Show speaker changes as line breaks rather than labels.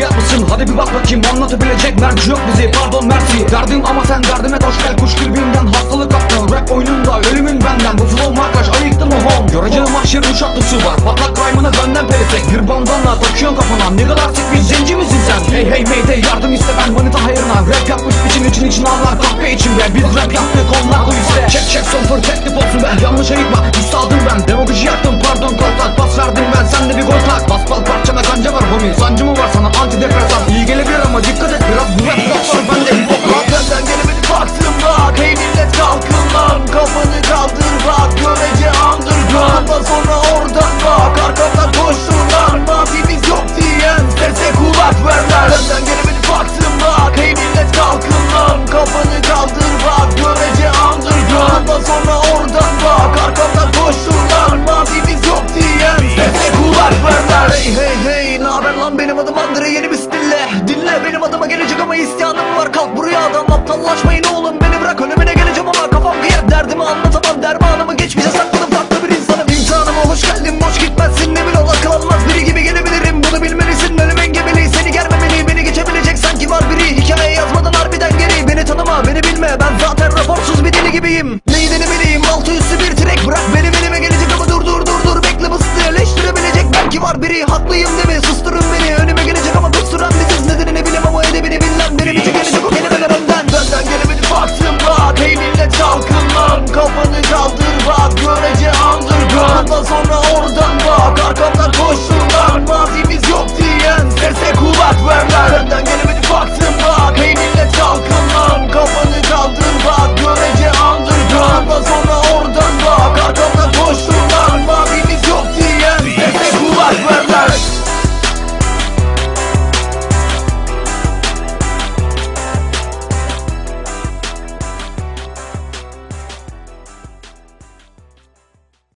Manyak mısın? Hadi bir bak bakayım, anlatabilecek merci yok bizi, pardon merci. Derdim ama sen derdime hoş gel, kuş kirpiğinden hastalık kaptın. Rap oyununda ölümün benden, bu flow markaş ayıktır mı home? Göreceğim mahşer uçaklı su var, patlak rhyme'ına benden perisek. Bir bandana takıyorsun kafana, ne kadar sık bir zenci misin sen? Hey hey mayday, yardım iste ben manita hayırına. Rap yapmış için ağlar kahve içimde. Biz rap yaptık onlar kuliste. Çek sıfır teklif olsun ben, yanlış ayıkma üstadım ben. Demagoji yaptım pardon kontak, pas verdim ben sen de bir gol tak. Baspal parçana kanca var homie, sancı mı var sana antidepresan? İyi gelebilir ama dikkat et biraz, bu rap var bende hip hop.
Senden gelemedi baktım bak, hey millet kalkın lan, kafanı kaldır bak, görece underground. Ondan sonra oradan bak, arkamdan koştur lan, mafimiz yok diyen sese kulak verler. Senden gelemedi baktım bak, hey millet kalkın lan, kafanı kaldır bak, görece underground. Ondan sonra oradan bak, arkamdan koştur lan, mafimiz yok diyen sese kulak verler. Hey hey hey, naber lan, benim adım Andre, yeni bir stille dinle. Benim adıma gelecek ama isyanım var, kalk buraya adam, aptallaşma.